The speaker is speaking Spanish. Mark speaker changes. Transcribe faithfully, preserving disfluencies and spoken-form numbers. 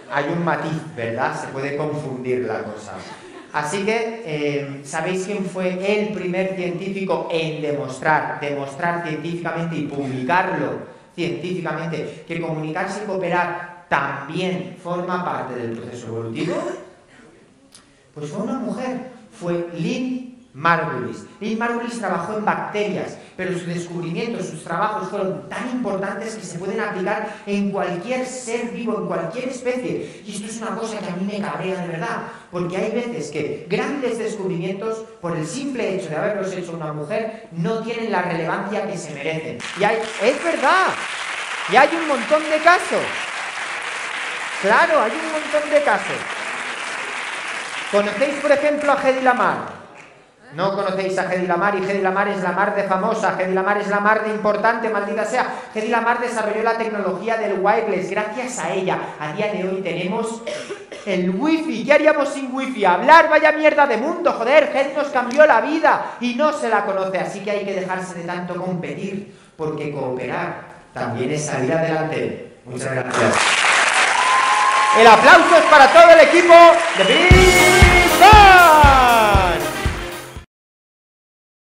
Speaker 1: hay un matiz, ¿verdad? Se puede confundir la cosa. Así que, eh, ¿sabéis quién fue el primer científico en demostrar, demostrar científicamente y publicarlo científicamente que comunicarse y cooperar también forma parte del proceso evolutivo? Pues fue una mujer, fue Lynn Margulis. Lynn Margulis trabajó en bacterias, pero sus descubrimientos, sus trabajos fueron tan importantes que se pueden aplicar en cualquier ser vivo, en cualquier especie. Y esto es una cosa que a mí me cabrea de verdad, porque hay veces que grandes descubrimientos, por el simple hecho de haberlos hecho una mujer, no tienen la relevancia que se merecen. Y hay, es verdad, y hay un montón de casos. Claro, hay un montón de casos. ¿Conocéis, por ejemplo, a Hedy Lamarr? No conocéis a Hedy Lamarr, y Hedy Lamarr es la mar de famosa, Hedy Lamarr es la mar de importante, maldita sea. Hedy Lamarr desarrolló la tecnología del wireless. Gracias a ella, a día de hoy tenemos el wifi. ¿Qué haríamos sin wifi? Hablar, vaya mierda de mundo, joder. Hedy nos cambió la vida y no se la conoce, así que hay que dejarse de tanto competir, porque cooperar también es salir adelante. Muchas gracias. El aplauso es para todo el equipo de Big